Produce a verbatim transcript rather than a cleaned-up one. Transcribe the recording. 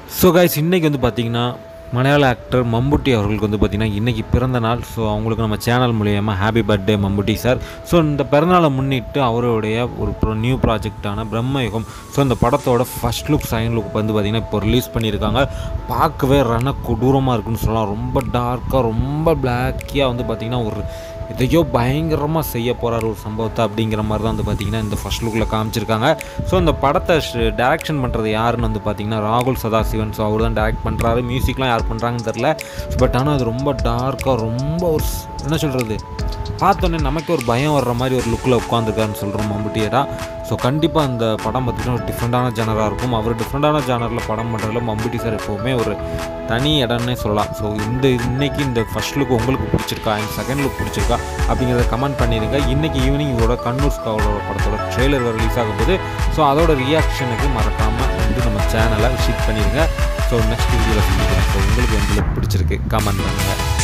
So guys இன்றைக்கி வந்து பார்த்திங்கன்னா மலையாள ஆக்டர் மம்புட்டி அவர்களுக்கு வந்து பார்த்திங்கன்னா இன்றைக்கி பிறந்த நாள். ஸோ அவங்களுக்கு நம்ம சேனல் மூலியமாக happy birthday Mammootty sir. So இந்த பிறந்தநாளை முன்னிட்டு அவருடைய ஒரு ப்ரோ நியூ ப்ராஜெக்டான பிரம்மயுகம், ஸோ இந்த படத்தோட ஃபஸ்ட் லுக் செகண்ட் லுக் வந்து பார்த்திங்கன்னா இப்போ ரிலீஸ் பண்ணியிருக்காங்க. பார்க்கவே ரண கொடூரமாக இருக்குன்னு சொல்லலாம். ரொம்ப டார்க்காக ரொம்ப பிளாக்கியாக வந்து பார்த்திங்கன்னா ஒரு எதையோ பயங்கரமாக செய்ய போகிறார் ஒரு சம்பவத்தை அப்படிங்கிற மாதிரி தான் வந்து பார்த்திங்கன்னா இந்த ஃபஸ்ட் லுக்கில் காமிச்சிருக்காங்க. ஸோ இந்த படத்தை டேரக்ஷன் பண்ணுறது யாருன்னு வந்து பார்த்திங்கன்னா ராகுல் சதாசிவன். ஸோ அவர் தான் டேரக்ட் பண்ணுறாரு. மியூசிக்லாம் யார் பண்ணுறாங்கன்னு தெரில. பட் ஆனால் அது ரொம்ப டார்க்காக ரொம்ப ஒரு என்ன சொல்கிறது, பார்த்தோன்னே நமக்கே ஒரு பயம் வர்ற மாதிரி ஒரு லுக்கில் உட்காந்துருக்காருன்னு சொல்கிறோம் மம்புட்டியரா. ஸோ கண்டிப்பாக அந்த படம் பார்த்திங்கன்னா ஒரு டிஃப்ரெண்ட்டான ஜானராக இருக்கும். அவர் டிஃப்ரெண்ட்டான ஜானரில் படம் பண்ணுறதுல மம்புட்டி சார் எப்போவுமே ஒரு தனி இடம்னே சொல்லலாம். ஸோ இந்த இன்றைக்கி இந்த ஃபஸ்ட் லுக் உங்களுக்கு பிடிச்சிருக்கா, இந்த செகண்ட் லுக் பிடிச்சிருக்கா அப்படிங்கிறத கமெண்ட் பண்ணிடுங்க. இன்றைக்கி ஈவினிங் இதோட கண்ணூர் ஸ்காவோட படத்தோட ட்ரெய்லர் ரிலீஸ் ஆகும்போது ஸோ அதோட ரியாக்ஷனுக்கு மறக்காமல் வந்து நம்ம சேனலை விசிட் பண்ணிடுங்க. ஸோ நெக்ஸ்ட் வீடியோவில் சந்திக்கிறேன். ஸோ உங்களுக்கு எந்த லுக் பிடிச்சிருக்கு கமெண்ட் பண்ணுங்கள்.